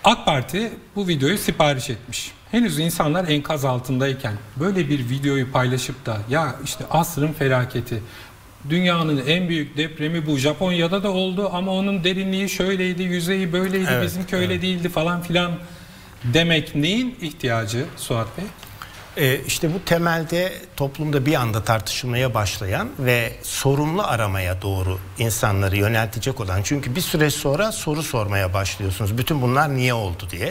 AK Parti bu videoyu sipariş etmiş. Henüz insanlar enkaz altındayken böyle bir videoyu paylaşıp da ya işte asrın felaketi, dünyanın en büyük depremi bu, Japonya'da da oldu ama onun derinliği şöyleydi, yüzeyi böyleydi, evet, bizimki öyle değildi falan filan demek neyin ihtiyacı Suat Bey? İşte bu temelde toplumda bir anda tartışılmaya başlayan ve sorumlu aramaya doğru insanları yöneltecek olan, çünkü bir süre sonra soru sormaya başlıyorsunuz. Bütün bunlar niye oldu diye.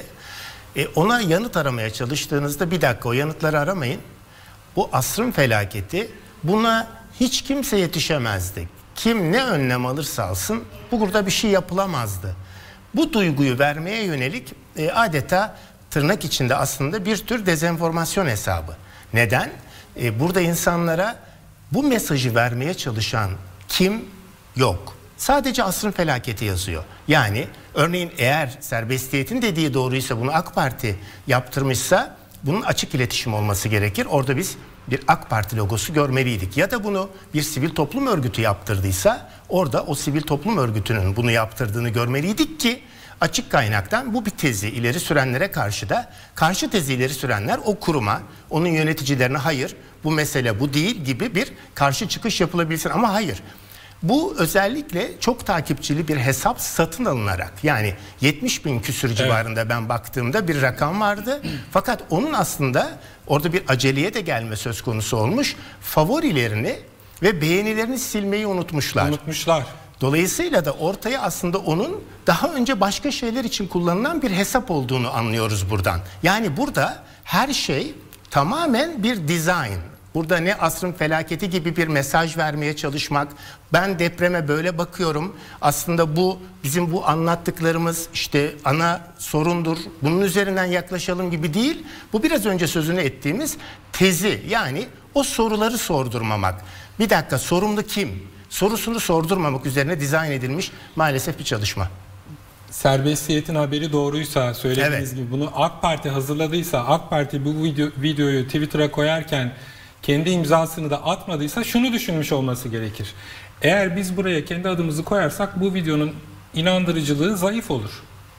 Ona yanıt aramaya çalıştığınızda bir dakika, o yanıtları aramayın. Bu asrın felaketi, buna hiç kimse yetişemezdi. Kim ne önlem alırsa alsın burada bir şey yapılamazdı. Bu duyguyu vermeye yönelik adeta tırnak içinde aslında bir tür dezenformasyon hesabı. Neden? Burada insanlara bu mesajı vermeye çalışan kim yok. Sadece asrın felaketi yazıyor. Yani örneğin eğer serbestiyetin dediği doğruysa, bunu AK Parti yaptırmışsa bunun açık iletişim olması gerekir. Orada biz bir AK Parti logosu görmeliydik. Ya da bunu bir sivil toplum örgütü yaptırdıysa orada o sivil toplum örgütünün bunu yaptırdığını görmeliydik ki açık kaynaktan bu bir tezi ileri sürenlere karşı da karşı tezi ileri sürenler o kuruma, onun yöneticilerine hayır bu mesele bu değil gibi bir karşı çıkış yapılabilsin. Ama hayır, bu özellikle çok takipçili bir hesap satın alınarak, yani 70 bin küsür civarında ben baktığımda bir rakam vardı. Fakat onun aslında orada bir aceleye de gelme söz konusu olmuş. Favorilerini ve beğenilerini silmeyi unutmuşlar. Dolayısıyla da ortaya aslında onun daha önce başka şeyler için kullanılan bir hesap olduğunu anlıyoruz buradan. Yani burada her şey tamamen bir dizayn. Burada ne asrın felaketi gibi bir mesaj vermeye çalışmak, ben depreme böyle bakıyorum, aslında bu bizim bu anlattıklarımız işte ana sorundur, bunun üzerinden yaklaşalım gibi değil. Bu biraz önce sözünü ettiğimiz tezi, yani o soruları sordurmamak. Bir dakika, sorumlu kim? Sorusunu sordurmamak üzerine dizayn edilmiş maalesef bir çalışma. Serbestiyetin haberi doğruysa, söylediğiniz gibi bunu AK Parti hazırladıysa, AK Parti bu videoyu Twitter'a koyarken kendi imzasını da atmadıysa şunu düşünmüş olması gerekir. Eğer biz buraya kendi adımızı koyarsak bu videonun inandırıcılığı zayıf olur.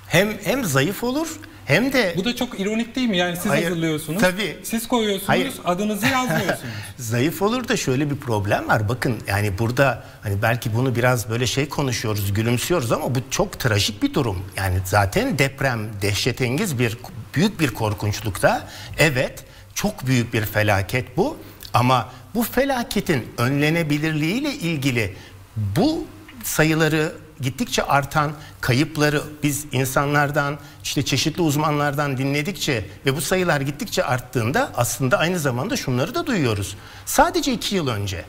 Hem zayıf olur hem de... Bu da çok ironik değil mi? Yani siz hazırlıyorsunuz, siz koyuyorsunuz, adınızı yazmıyorsunuz. Zayıf olur da şöyle bir problem var. Bakın yani burada hani belki bunu biraz böyle konuşuyoruz, gülümsüyoruz ama bu çok trajik bir durum. Yani zaten deprem dehşetengiz büyük bir korkunçlukta. Evet, çok büyük bir felaket bu. Ama bu felaketin önlenebilirliğiyle ilgili bu sayıları gittikçe artan kayıpları biz insanlardan, işte çeşitli uzmanlardan dinledikçe ve bu sayılar gittikçe arttığında aslında aynı zamanda şunları da duyuyoruz. Sadece 2 yıl önce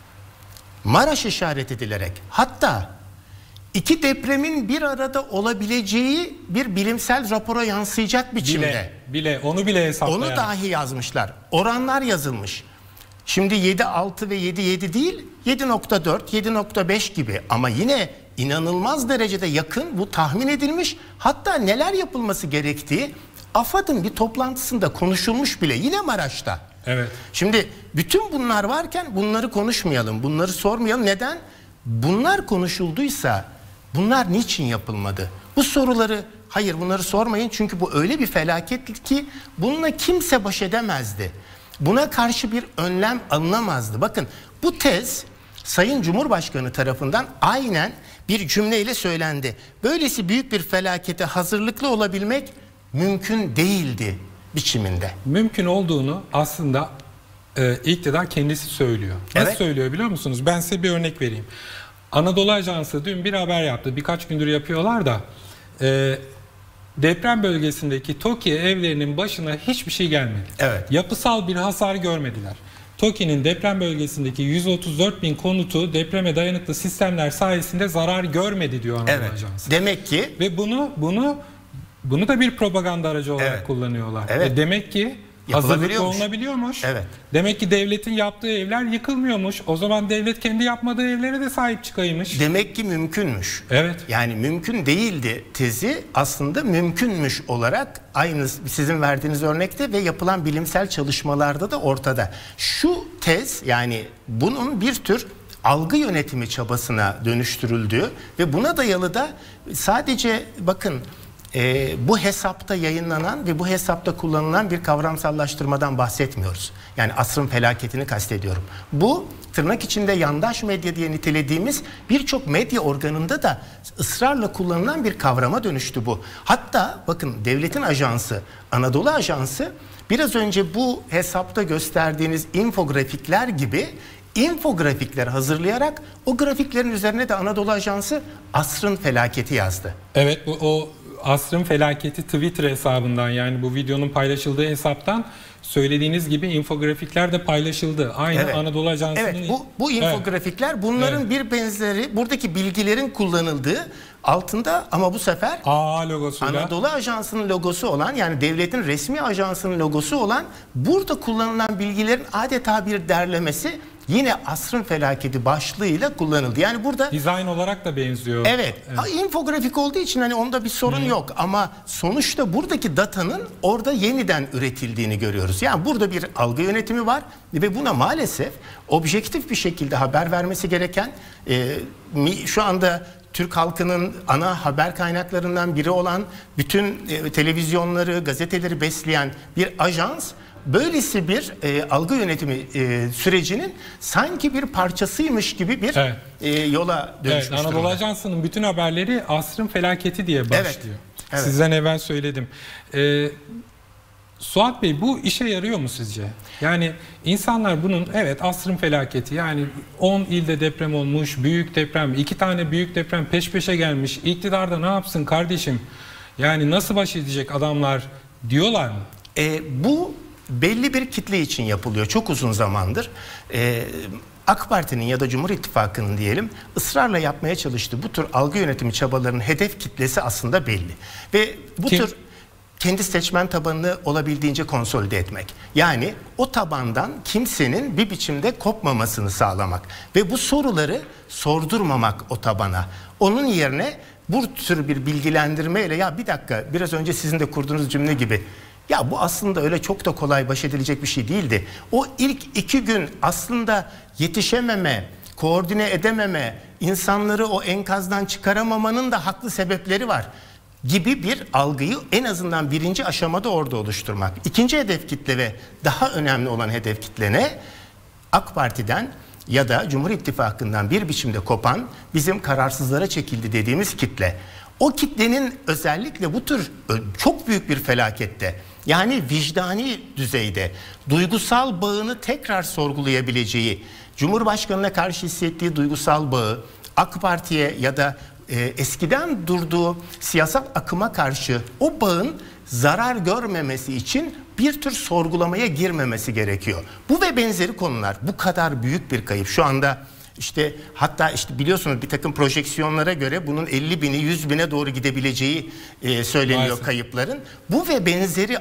Maraş işaret edilerek, hatta 2 depremin bir arada olabileceği bir bilimsel rapora yansıyacak biçimde. Onu bile hesaplayan. Onu dahi yazmışlar. Oranlar yazılmış. Şimdi 7.6 ve 7.7 değil, 7.4, 7.5 gibi, ama yine inanılmaz derecede yakın bu tahmin edilmiş. Hatta neler yapılması gerektiği AFAD'ın bir toplantısında konuşulmuş bile, yine Maraş'ta. Evet. Şimdi bütün bunlar varken bunları konuşmayalım, bunları sormayalım. Neden? Bunlar konuşulduysa bunlar niçin yapılmadı? Bu soruları, hayır bunları sormayın çünkü bu öyle bir felaket ki bununla kimse baş edemezdi. Buna karşı bir önlem alınamazdı. Bakın bu tez Sayın Cumhurbaşkanı tarafından aynen bir cümleyle söylendi. Böylesi büyük bir felakete hazırlıklı olabilmek mümkün değildi biçiminde. Mümkün olduğunu aslında iktidar kendisi söylüyor. Nasıl söylüyor biliyor musunuz? Ben size bir örnek vereyim. Anadolu Ajansı dün bir haber yaptı. Birkaç gündür yapıyorlar da deprem bölgesindeki TOKİ evlerinin başına hiçbir şey gelmedi. Yapısal bir hasar görmediler. TOKİ'nin deprem bölgesindeki 134 bin konutu depreme dayanıklı sistemler sayesinde zarar görmedi diyor Anadolu Ajansı. Demek ki ve bunu da bir propaganda aracı olarak kullanıyorlar. Demek ki hazırlıklı olunabiliyormuş. Demek ki devletin yaptığı evler yıkılmıyormuş. O zaman devlet kendi yapmadığı evlere de sahip çıkaymış. Demek ki mümkünmüş. Yani mümkün değildi tezi aslında mümkünmüş olarak aynı sizin verdiğiniz örnekte ve yapılan bilimsel çalışmalarda da ortada. Şu tez, yani bunun bir tür algı yönetimi çabasına dönüştürüldüğü ve buna dayalı da sadece bakın bu hesapta yayınlanan ve bu hesapta kullanılan bir kavramsallaştırmadan bahsetmiyoruz. Yani asrın felaketini kastediyorum. Bu tırnak içinde yandaş medya diye nitelediğimiz birçok medya organında da ısrarla kullanılan bir kavrama dönüştü bu. Hatta bakın devletin ajansı, Anadolu Ajansı biraz önce bu hesapta gösterdiğiniz infografikler gibi infografikler hazırlayarak o grafiklerin üzerine de Anadolu Ajansı asrın felaketi yazdı. Evet, o asrın felaketi Twitter hesabından, yani bu videonun paylaşıldığı hesaptan söylediğiniz gibi infografikler de paylaşıldı. Aynı evet. Anadolu Ajansı'nın... Evet, bu infografikler bunların bir benzeri, buradaki bilgilerin kullanıldığı altında ama bu sefer logosuyla Anadolu Ajansı'nın logosu olan, yani devletin resmi ajansının logosu olan burada kullanılan bilgilerin adeta bir derlemesi yine asrın felaketi başlığıyla kullanıldı. Yani burada dizayn olarak da benziyor. Evet. İnfografik olduğu için hani onda bir sorun yok ama sonuçta buradaki datanın orada yeniden üretildiğini görüyoruz. Yani burada bir algı yönetimi var ve buna maalesef objektif bir şekilde haber vermesi gereken şu anda Türk halkının ana haber kaynaklarından biri olan bütün televizyonları, gazeteleri besleyen bir ajans böylesi bir algı yönetimi sürecinin sanki bir parçasıymış gibi bir yola dönüşmüş durumda. Anadolu Ajansı'nın bütün haberleri asrın felaketi diye başlıyor. Evet. Sizden evvel söyledim. Suat Bey, bu işe yarıyor mu sizce? Yani insanlar bunun asrın felaketi, yani 10 ilde deprem olmuş, büyük deprem, 2 tane büyük deprem peş peşe gelmiş, iktidarda ne yapsın kardeşim? Yani nasıl baş edecek adamlar diyorlar mı? Bu belli bir kitle için yapılıyor çok uzun zamandır. AK Parti'nin ya da Cumhur İttifakı'nın diyelim ısrarla yapmaya çalıştığı bu tür algı yönetimi çabalarının hedef kitlesi aslında belli. Ve bu tür kendi seçmen tabanını olabildiğince konsolide etmek. Yani o tabandan kimsenin bir biçimde kopmamasını sağlamak ve bu soruları sordurmamak o tabana. Onun yerine bu tür bir bilgilendirmeyle, ya bir dakika, biraz önce sizin de kurduğunuz cümle gibi, ya bu aslında öyle çok da kolay baş edilecek bir şey değildi. O ilk 2 gün aslında yetişememe, koordine edememe, insanları o enkazdan çıkaramamanın da haklı sebepleri var gibi bir algıyı en azından birinci aşamada orada oluşturmak. İkinci hedef kitle ve daha önemli olan hedef kitle ne? AK Parti'den ya da Cumhur İttifakı'ndan bir biçimde kopan, bizim kararsızlara çekildi dediğimiz kitle. O kitlenin özellikle bu tür çok büyük bir felakette, yani vicdani düzeyde duygusal bağını tekrar sorgulayabileceği, Cumhurbaşkanı'na karşı hissettiği duygusal bağı, AK Parti'ye ya da eskiden durduğu siyasal akıma karşı o bağın zarar görmemesi için bir tür sorgulamaya girmemesi gerekiyor. Bu ve benzeri konular, bu kadar büyük bir kayıp şu anda. Hatta biliyorsunuz bir takım projeksiyonlara göre bunun 50 bini 100 bine doğru gidebileceği söyleniyor maalesef kayıpların. Bu ve benzeri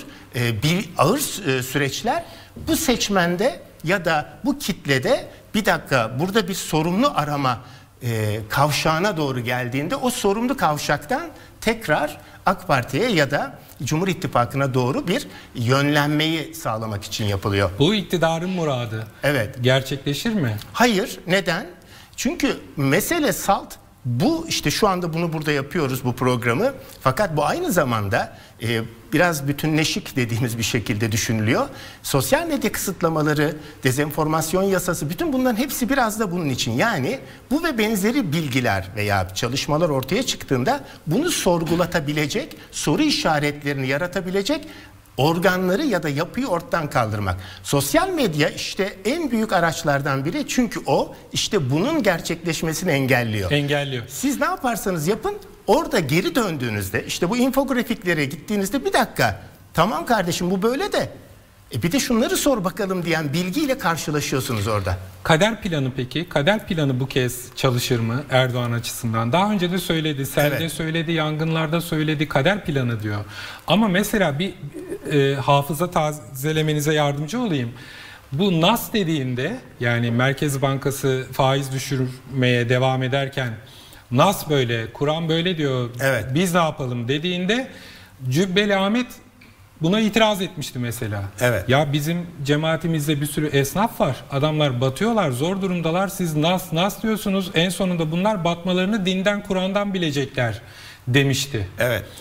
ağır süreçler bu seçmende ya da bu kitlede bir dakika burada bir sorumlu arama kavşağına doğru geldiğinde o sorumlu kavşaktan tekrar AK Parti'ye ya da Cumhur İttifakı'na doğru bir yönlenmeyi sağlamak için yapılıyor. Bu iktidarın muradı. Evet. Gerçekleşir mi? Hayır. Neden? Çünkü mesele salt. Bu şu anda bunu burada yapıyoruz, bu programı. Fakat bu aynı zamanda biraz bütünleşik dediğimiz bir şekilde düşünülüyor. Sosyal medya kısıtlamaları, dezenformasyon yasası, bütün bunların hepsi biraz da bunun için. Yani bu ve benzeri bilgiler veya çalışmalar ortaya çıktığında bunu sorgulatabilecek, soru işaretlerini yaratabilecek organları ya da yapıyı ortadan kaldırmak. Sosyal medya en büyük araçlardan biri, çünkü o bunun gerçekleşmesini engelliyor. Siz ne yaparsanız yapın, orada geri döndüğünüzde bu infografiklere gittiğinizde bir dakika, tamam kardeşim bu böyle de bir de şunları sor bakalım diyen bilgiyle karşılaşıyorsunuz orada. Kader planı peki? Kader planı bu kez çalışır mı Erdoğan açısından? Daha önce de söyledi, selde söyledi, yangınlarda söyledi, kader planı diyor. Ama mesela bir hafıza tazelemenize yardımcı olayım. Bu NAS dediğinde, yani Merkez Bankası faiz düşürmeye devam ederken NAS böyle, Kur'an böyle diyor, biz ne yapalım dediğinde Cübbeli Ahmet buna itiraz etmişti mesela. Ya bizim cemaatimizde bir sürü esnaf var. Adamlar batıyorlar, zor durumdalar. Siz nas diyorsunuz. En sonunda bunlar batmalarını dinden, Kur'an'dan bilecekler demişti.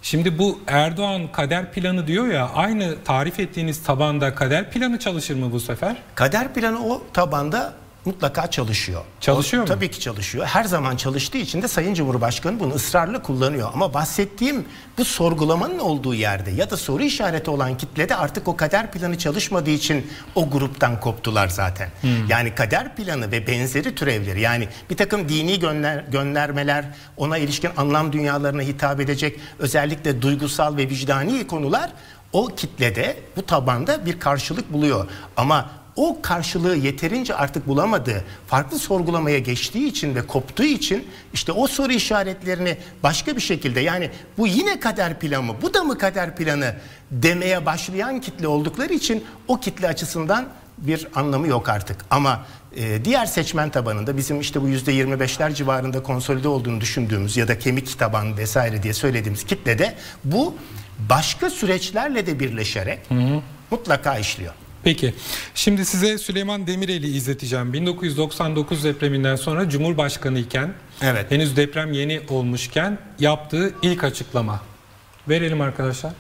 Şimdi bu Erdoğan kader planı diyor ya, aynı tarif ettiğiniz tabanda kader planı çalışır mı bu sefer? Kader planı o tabanda mutlaka çalışıyor. Çalışıyor mu? Tabii ki çalışıyor. Her zaman çalıştığı için de Sayın Cumhurbaşkanı bunu ısrarla kullanıyor. Ama bahsettiğim bu sorgulamanın olduğu yerde ya da soru işareti olan kitlede artık o kader planı çalışmadığı için o gruptan koptular zaten. Yani kader planı ve benzeri türevleri, yani bir takım dini göndermeler, ona ilişkin anlam dünyalarına hitap edecek özellikle duygusal ve vicdani konular o kitlede, bu tabanda bir karşılık buluyor. Ama o karşılığı yeterince artık bulamadığı, farklı sorgulamaya geçtiği için ve koptuğu için işte o soru işaretlerini başka bir şekilde, yani bu yine kader planı mı, bu da mı kader planı demeye başlayan kitle oldukları için o kitle açısından bir anlamı yok artık. Ama diğer seçmen tabanında bizim işte bu %25'ler civarında konsolide olduğunu düşündüğümüz ya da kemik taban vesaire diye söylediğimiz kitlede bu başka süreçlerle de birleşerek mutlaka işliyor. Peki, şimdi size Süleyman Demirel'i izleteceğim. 1999 depreminden sonra Cumhurbaşkanı iken, evet, henüz deprem yeni olmuşken yaptığı ilk açıklama. Verelim arkadaşlar.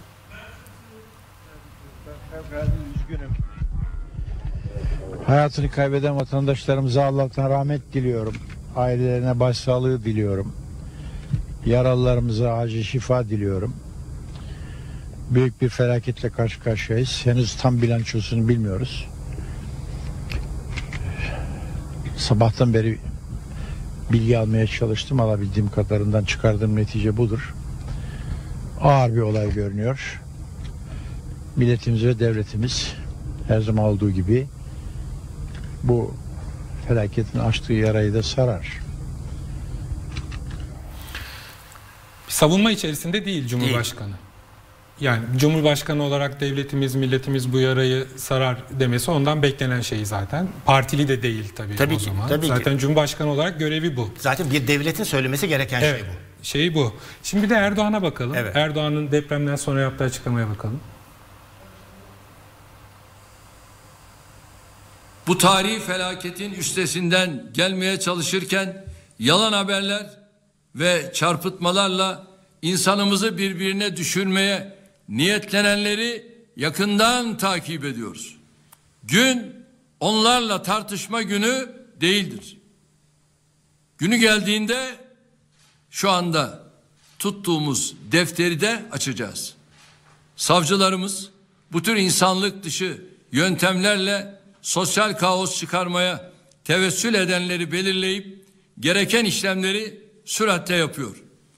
Üzgünüm. Hayatını kaybeden vatandaşlarımıza Allah'tan rahmet diliyorum. Ailelerine başsağlığı diliyorum. Yaralılarımıza acil şifa diliyorum. Büyük bir felaketle karşı karşıyayız. Henüz tam bilançosunu bilmiyoruz. Sabahtan beri bilgi almaya çalıştım. Alabildiğim kadarından çıkardığım netice budur. Ağır bir olay görünüyor. Milletimiz ve devletimiz her zaman olduğu gibi bu felaketin açtığı yarayı da sarar. Savunma içerisinde değil Cumhurbaşkanı. Değil. Yani Cumhurbaşkanı olarak devletimiz, milletimiz bu yarayı sarar demesi ondan beklenen şey zaten. Partili de değil tabii o ki, zaman. Tabii zaten ki. Cumhurbaşkanı olarak görevi bu. Zaten bir devletin söylemesi gereken evet, şey bu. Şey bu. Şimdi de Erdoğan'a bakalım. Evet. Erdoğan'ın depremden sonra yaptığı açıklamaya bakalım. Bu tarihi felaketin üstesinden gelmeye çalışırken yalan haberler ve çarpıtmalarla insanımızı birbirine düşürmeye niyetlenenleri yakından takip ediyoruz. Gün onlarla tartışma günü değildir. Günü geldiğinde şu anda tuttuğumuz defteri de açacağız. Savcılarımız bu tür insanlık dışı yöntemlerle sosyal kaos çıkarmaya tevessül edenleri belirleyip gereken işlemleri süratle yapıyor.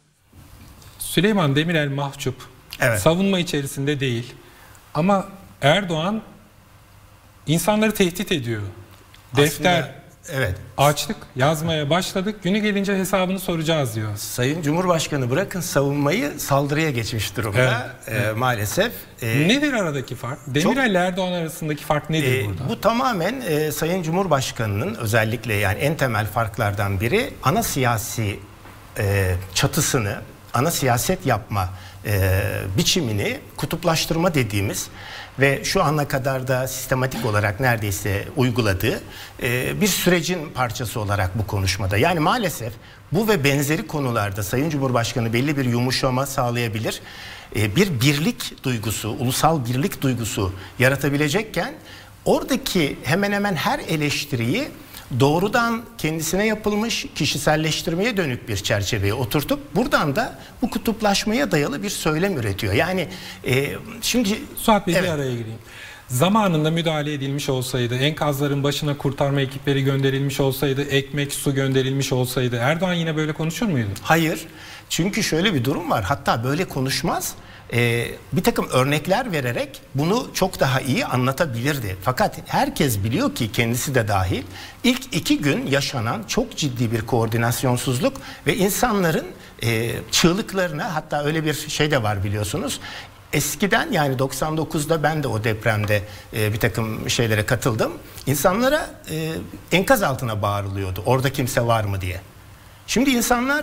Süleyman Demirel mahcup. Evet. Savunma içerisinde değil. Ama Erdoğan insanları tehdit ediyor. Defter, aslında, evet, açtık, yazmaya başladık. Günü gelince hesabını soracağız diyor. Sayın Cumhurbaşkanı bırakın savunmayı, saldırıya geçmiş durumda. Evet. Maalesef. Nedir aradaki fark? Demirel ile Erdoğan arasındaki fark nedir burada? Bu tamamen Sayın Cumhurbaşkanı'nın özellikle, yani en temel farklardan biri ana siyasi çatısını, ana siyaset yapma biçimini kutuplaştırma dediğimiz ve şu ana kadar da sistematik olarak neredeyse uyguladığı bir sürecin parçası olarak bu konuşmada. Yani maalesef bu ve benzeri konularda Sayın Cumhurbaşkanı belli bir yumuşama sağlayabilir. Bir birlik duygusu, ulusal birlik duygusu yaratabilecekken oradaki hemen hemen her eleştiriyi doğrudan kendisine yapılmış kişiselleştirmeye dönük bir çerçeveye oturtup buradan da bu kutuplaşmaya dayalı bir söylem üretiyor. Yani şimdi Suat Bey, evet, bir araya gireyim. Zamanında müdahale edilmiş olsaydı, enkazların başına kurtarma ekipleri gönderilmiş olsaydı, ekmek, su gönderilmiş olsaydı Erdoğan yine böyle konuşur muydu? Hayır. Çünkü şöyle bir durum var. Hatta böyle konuşmaz. Bir takım örnekler vererek bunu çok daha iyi anlatabilirdi. Fakat herkes biliyor ki, kendisi de dahil, ilk 2 gün yaşanan çok ciddi bir koordinasyonsuzluk ve insanların çığlıklarına, hatta öyle bir şey de var biliyorsunuz. Eskiden, yani 99'da ben de o depremde bir takım şeylere katıldım. İnsanlara enkaz altına bağırılıyordu. Orada kimse var mı diye. Şimdi insanlar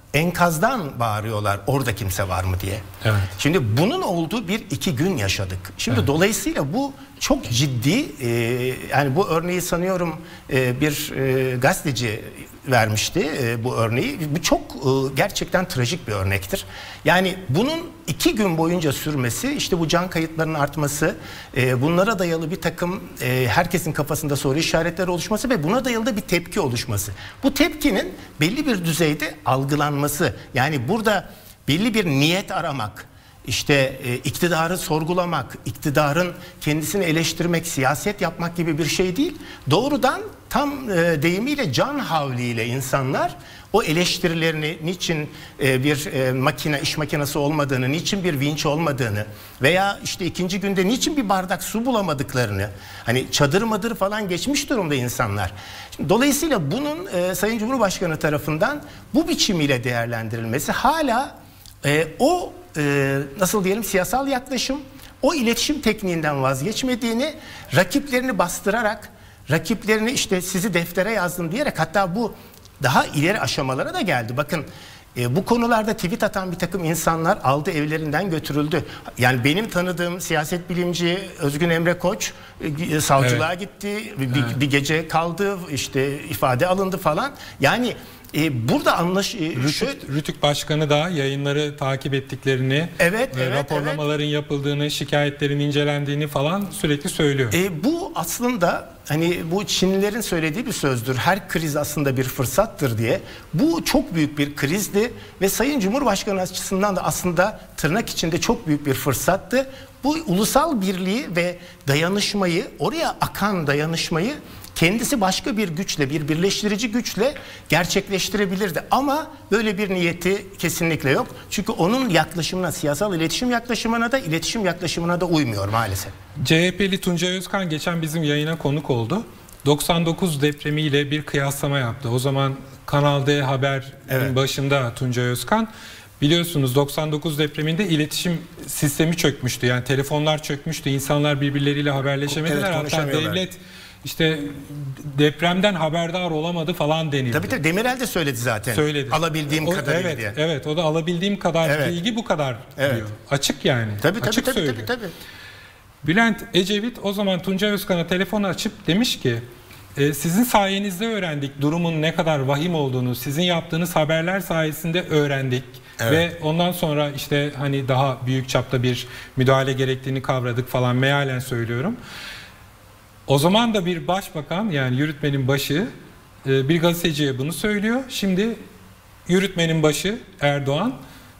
enkazdan bağırıyorlar orada kimse var mı diye. Evet. Şimdi bunun olduğu bir iki gün yaşadık. Şimdi dolayısıyla bu çok ciddi, yani bu örneği sanıyorum bir gazeteci vermişti bu örneği. Bu çok gerçekten trajik bir örnektir. Yani bunun 2 gün boyunca sürmesi, işte bu can kayıtlarının artması, bunlara dayalı bir takım herkesin kafasında soru işaretleri oluşması ve buna dayalı da bir tepki oluşması. Bu tepkinin belli bir düzeyde algılanması, yani burada belli bir niyet aramak, İşte iktidarı sorgulamak, iktidarın kendisini eleştirmek, siyaset yapmak gibi bir şey değil. Doğrudan tam deyimiyle can havliyle insanlar o eleştirilerini, niçin bir iş makinesi olmadığını, niçin bir vinç olmadığını veya işte ikinci günde niçin bir bardak su bulamadıklarını, hani çadır madır falan geçmiş durumda insanlar. Dolayısıyla bunun Sayın Cumhurbaşkanı tarafından bu biçimiyle değerlendirilmesi hala o nasıl diyelim siyasal yaklaşım, o iletişim tekniğinden vazgeçmediğini, rakiplerini bastırarak, rakiplerini işte sizi deftere yazdım diyerek, hatta bu daha ileri aşamalara da geldi. Bakın bu konularda tweet atan bir takım insanlar aldı, evlerinden götürüldü. Yani benim tanıdığım siyaset bilimci Özgün Emre Koç savcılığa gitti, bir gece kaldı, işte ifade alındı falan. Yani burada Rütük Başkanı da yayınları takip ettiklerini, raporlamaların yapıldığını, şikayetlerin incelendiğini falan sürekli söylüyor. Bu aslında hani bu Çinlilerin söylediği bir sözdür. Her kriz aslında bir fırsattır diye. Bu çok büyük bir krizdi ve Sayın Cumhurbaşkanı açısından da aslında tırnak içinde çok büyük bir fırsattı. Bu ulusal birliği ve dayanışmayı, oraya akan dayanışmayı kendisi başka bir güçle, bir birleştirici güçle gerçekleştirebilirdi. Ama böyle bir niyeti kesinlikle yok. Çünkü onun yaklaşımına, siyasal iletişim yaklaşımına da uymuyor maalesef. CHP'li Tuncay Özkan geçen bizim yayına konuk oldu. 99 depremiyle bir kıyaslama yaptı. O zaman Kanal D Haber'in başında Tuncay Özkan. Biliyorsunuz 99 depreminde iletişim sistemi çökmüştü. Yani telefonlar çökmüştü. İnsanlar birbirleriyle haberleşemediler. Hatta devlet işte depremden haberdar olamadı falan denildi. Tabii Demirel de söyledi zaten. Söyledi. Alabildiğim kadarıyla diye. Evet, o da alabildiğim kadar bilgi bu kadar diyor. Açık yani. Tabii. Bülent Ecevit o zaman Tuncay Özkan'a telefon açıp demiş ki sizin sayenizde öğrendik durumun ne kadar vahim olduğunu, sizin yaptığınız haberler sayesinde öğrendik. Ve ondan sonra işte hani daha büyük çapta bir müdahale gerektiğini kavradık falan, mealen söylüyorum. O zaman da bir başbakan, yani yürütmenin başı bir gazeteciye bunu söylüyor. Şimdi yürütmenin başı Erdoğan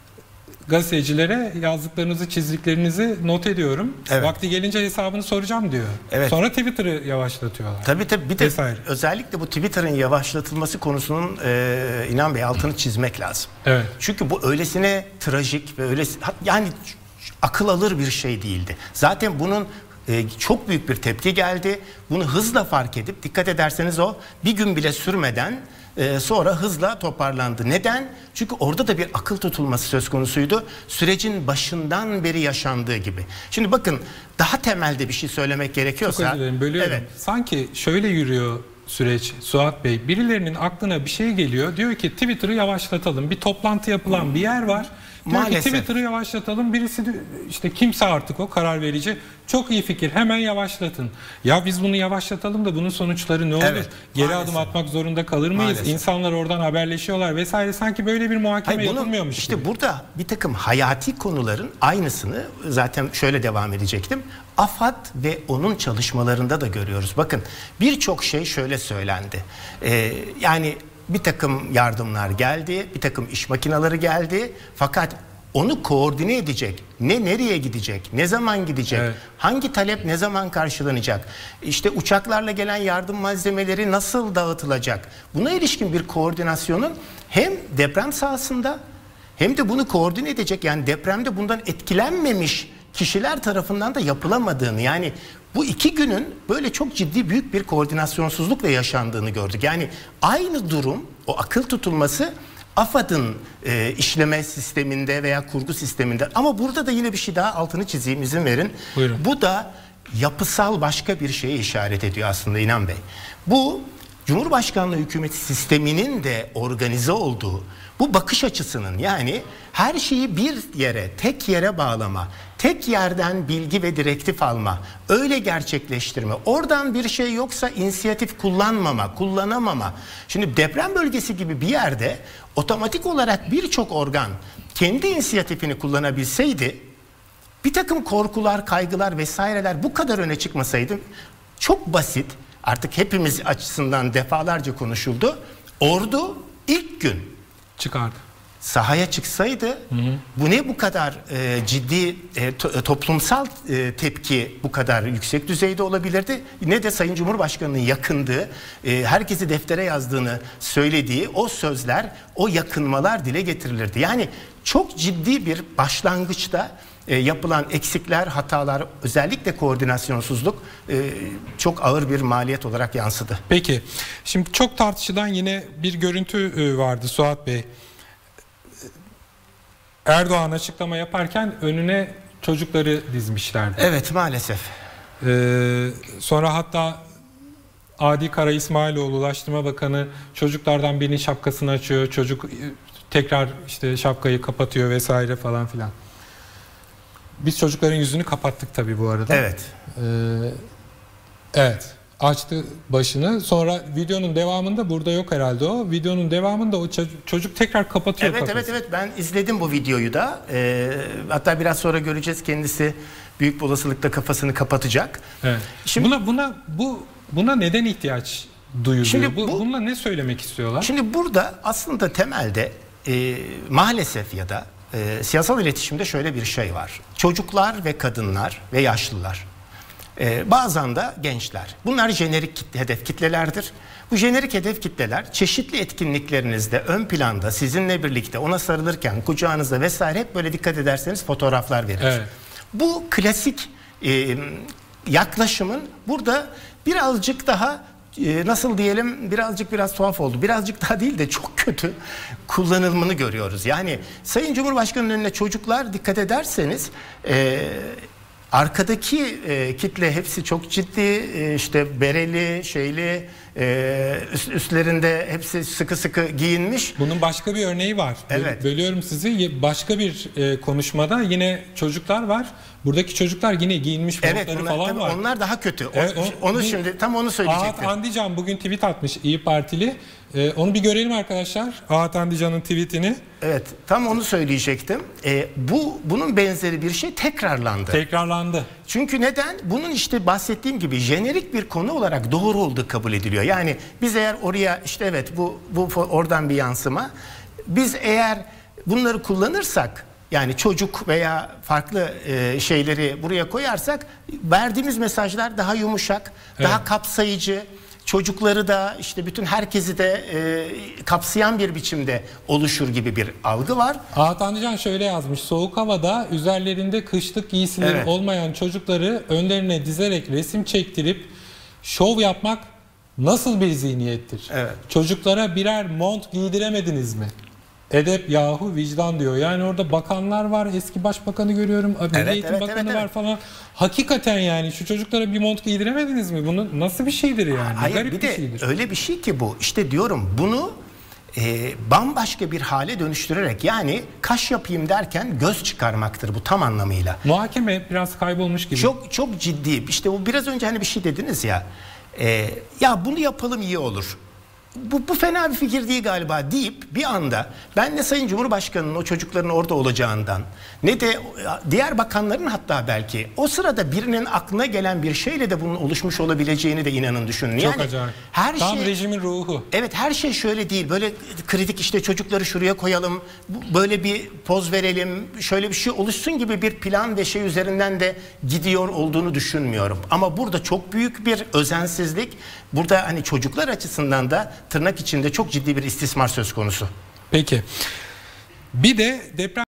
gazetecilere yazdıklarınızı, çizdiklerinizi not ediyorum. Vakti gelince hesabını soracağım diyor. Sonra Twitter'ı yavaşlatıyorlar. Tabii bir de özellikle bu Twitter'ın yavaşlatılması konusunun İnan Bey altını çizmek lazım. Çünkü bu öylesine trajik ve yani akıl alır bir şey değildi. Zaten bunun çok büyük bir tepki geldi. Bunu hızla fark edip, dikkat ederseniz o bir gün bile sürmeden sonra hızla toparlandı. Neden? Çünkü orada da bir akıl tutulması söz konusuydu. Sürecin başından beri yaşandığı gibi. Şimdi bakın, daha temelde bir şey söylemek gerekiyorsa... Çok özür dilerim, bölüyorum. Sanki şöyle yürüyor süreç Suat Bey. Birilerinin aklına bir şey geliyor. Diyor ki Twitter'ı yavaşlatalım. Bir toplantı yapılan bir yer var. Diyor ki Twitter'ı yavaşlatalım. Birisi işte kimse artık o karar verici. Çok iyi fikir, hemen yavaşlatın. Ya biz bunu yavaşlatalım da bunun sonuçları ne olur? Geri adım atmak zorunda kalır mıyız? İnsanlar oradan haberleşiyorlar vesaire. Sanki böyle bir muhakeme yapılmıyormuş İşte gibi. burada bir takım hayati konuların aynısını zaten şöyle devam edecektim. AFAD ve onun çalışmalarında da görüyoruz. Bakın, birçok şey şöyle söylendi. Yani bir takım yardımlar geldi, bir takım iş makineleri geldi. Fakat onu koordine edecek, nereye gidecek, ne zaman gidecek, hangi talep ne zaman karşılanacak, işte uçaklarla gelen yardım malzemeleri nasıl dağıtılacak, buna ilişkin bir koordinasyonun hem deprem sahasında hem de bunu koordine edecek, yani depremde bundan etkilenmemiş kişiler tarafından da yapılamadığını, yani bu 2 günün böyle çok ciddi büyük bir koordinasyonsuzlukla yaşandığını gördük. Yani aynı durum, o akıl tutulması AFAD'ın işleme sisteminde veya kurgu sisteminde. Ama burada da yine bir şey daha altını çizeyim, izin verin. Buyurun. Bu da yapısal başka bir şeye işaret ediyor aslında İnan Bey. Bu Cumhurbaşkanlığı hükümeti sisteminin de organize olduğu bu bakış açısının, yani her şeyi bir yere, tek yere bağlama, tek yerden bilgi ve direktif alma, öyle gerçekleştirme, oradan bir şey yoksa inisiyatif kullanmama, kullanamama. Şimdi deprem bölgesi gibi bir yerde otomatik olarak birçok organ kendi inisiyatifini kullanabilseydi, bir takım korkular, kaygılar vesaireler bu kadar öne çıkmasaydı, çok basit, artık hepimiz açısından defalarca konuşuldu, ordu ilk gün çıkardı. Sahaya çıksaydı, bu ne bu kadar ciddi toplumsal tepki bu kadar yüksek düzeyde olabilirdi, ne de Sayın Cumhurbaşkanı'nın yakındığı, herkesi deftere yazdığını söylediği o sözler, o yakınmalar dile getirilirdi. Yani çok ciddi bir başlangıçta yapılan eksikler, hatalar, özellikle koordinasyonsuzluk çok ağır bir maliyet olarak yansıdı. Peki, şimdi çok tartışılan yine bir görüntü vardı Suat Bey. Erdoğan açıklama yaparken önüne çocukları dizmişlerdi. Evet, maalesef. Sonra hatta Adi Kara İsmailoğlu, Ulaştırma Bakanı, çocuklardan birinin şapkasını açıyor, çocuk tekrar işte şapkayı kapatıyor vesaire falan filan. Biz çocukların yüzünü kapattık tabii bu arada. Evet. Evet. Açtı başını. Sonra videonun devamında, burada yok herhalde o. Videonun devamında o çocuk tekrar kapatıyor kafasını. Evet. Ben izledim bu videoyu da. Hatta biraz sonra göreceğiz, kendisi büyük bir olasılıkla kafasını kapatacak. Evet. Şimdi buna neden ihtiyaç duyuluyor? Şimdi bununla ne söylemek istiyorlar? Şimdi burada aslında temelde maalesef ya da siyasal iletişimde şöyle bir şey var. Çocuklar ve kadınlar ve yaşlılar, bazen de gençler. Bunlar jenerik hedef kitlelerdir. Bu jenerik hedef kitleler çeşitli etkinliklerinizde ön planda sizinle birlikte ona sarılırken kucağınızda vesaire hep böyle dikkat ederseniz fotoğraflar verir. Evet. Bu klasik yaklaşımın burada birazcık daha nasıl diyelim, biraz tuhaf oldu. Birazcık daha değil de çok kötü kullanılımını görüyoruz. Yani Sayın Cumhurbaşkanı'nın önüne çocuklar, dikkat ederseniz arkadaki kitle hepsi çok ciddi, işte bereli, şeyli, üstlerinde hepsi sıkı sıkı giyinmiş. Bunun başka bir örneği var. Evet. Bölüyorum sizi. Başka bir konuşmada yine çocuklar var. Buradaki çocuklar yine giyinmiş montları falan var. Onlar daha kötü. Evet, Şimdi tam onu söyleyecektim. Ahat Andican bugün tweet atmış, İyi Partili. Onu bir görelim arkadaşlar. Ahat Andican'ın tweetini. Evet, tam onu söyleyecektim. Bunun benzeri bir şey tekrarlandı. Çünkü neden? Bunun işte bahsettiğim gibi jenerik bir konu olarak doğru olduğu kabul ediliyor. Yani biz eğer oraya işte evet bu oradan bir yansıma. Biz eğer bunları kullanırsak, yani çocuk veya farklı şeyleri buraya koyarsak, verdiğimiz mesajlar daha yumuşak, daha kapsayıcı, çocukları da işte bütün herkesi de kapsayan bir biçimde oluşur gibi bir algı var. Ahat Andican şöyle yazmış: soğuk havada üzerlerinde kışlık giysileri olmayan çocukları önlerine dizerek resim çektirip şov yapmak nasıl bir zihniyettir? Evet. Çocuklara birer mont giydiremediniz mi? Edep yahu vicdan diyor. Yani orada bakanlar var, eski başbakanı görüyorum, Milli Eğitim Bakanı var falan. Hakikaten yani şu çocuklara bir mont giydiremediniz mi? Bunu nasıl bir şeydir yani? Hayır, garip bir de şeydir. Öyle bir şey ki bu. İşte diyorum, bunu bambaşka bir hale dönüştürerek, yani kaş yapayım derken göz çıkarmaktır bu tam anlamıyla. Muhakeme biraz kaybolmuş gibi. Çok ciddi. İşte bu biraz önce hani bir şey dediniz ya. Ya bunu yapalım iyi olur. Bu fena bir fikir değil galiba deyip bir anda, ben ne Sayın Cumhurbaşkanı'nın o çocukların orada olacağından, ne de diğer bakanların hatta belki o sırada birinin aklına gelen bir şeyle de bunun oluşmuş olabileceğini de inanın düşünün. Çok yani acayip. Her tam şey, rejimin ruhu. Evet, her şey şöyle değil. Böyle kritik, işte çocukları şuraya koyalım, böyle bir poz verelim, şöyle bir şey oluşsun gibi bir plan ve şey üzerinden de gidiyor olduğunu düşünmüyorum. Ama burada çok büyük bir özensizlik. Burada hani çocuklar açısından da tırnak içinde çok ciddi bir istismar söz konusu. Peki. Bir de deprem